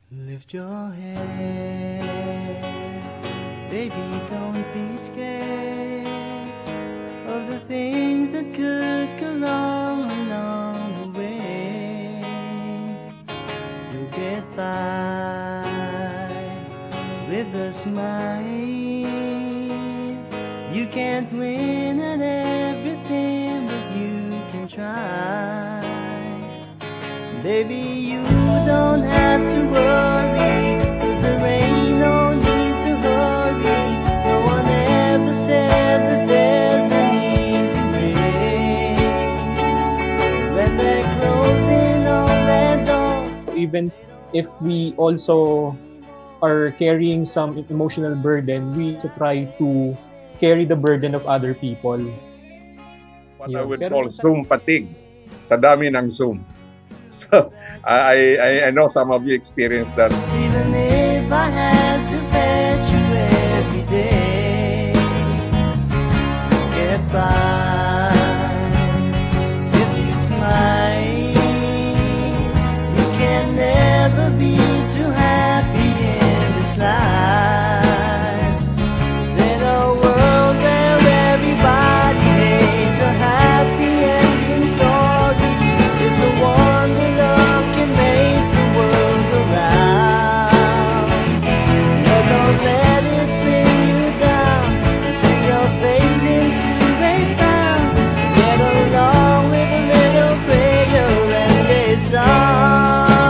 Lift your head, baby, don't be scared of the things that could go wrong along the way. You'll get by with a smile. You can't win at everything, but you can try. Baby, you don't have to worry, 'cause there ain't no need to hurry. No one ever said that there's an easy way. When they're closing all their doors. Even if we also are carrying some emotional burden, we to try to carry the burden of other people. What I would call Zoom fatigue. Sa dami ng Zoom. So, I know some of you experienced that. Even if I had to fetch you every day, get by if you smile. You can never be too happy in this life. In a world where everybody hates a happy ending story, it's a wonder love can make the world go round. But don't let it bring you down. Turn your face into a frown. Get along with a little prayer and a song.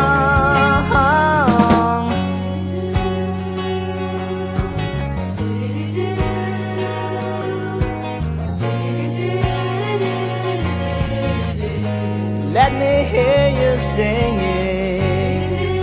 Let me hear you sing it.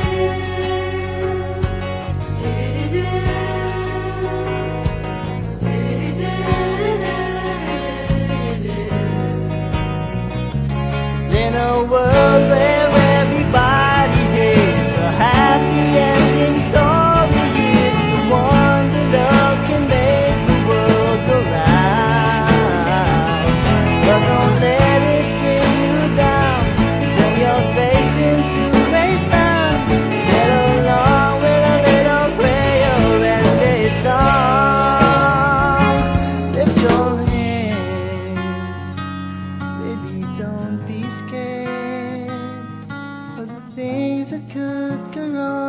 In a world where everybody hates a happy ending story, it's the wonder love can make the world go round. But don't let it bring you down. Turn your face into a frown. Get along with a little prayer and a song. Lift your head, baby, don't be scared of the things that could go wrong.